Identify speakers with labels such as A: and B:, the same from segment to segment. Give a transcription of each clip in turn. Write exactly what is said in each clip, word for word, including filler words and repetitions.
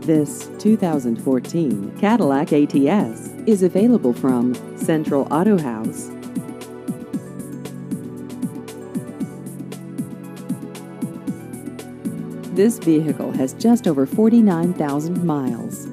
A: This two thousand fourteen Cadillac A T S is available from Central Auto House. This vehicle has just over forty-nine thousand miles.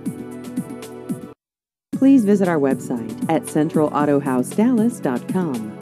A: Please visit our website at central auto house dallas dot com.